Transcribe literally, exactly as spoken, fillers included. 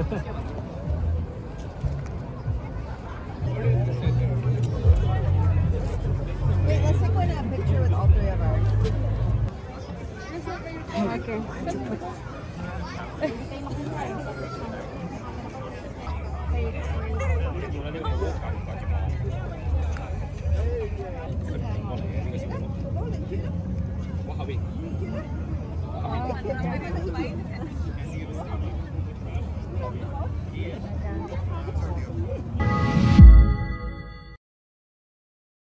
Wait, let's take one a picture with all three of ours. Okay.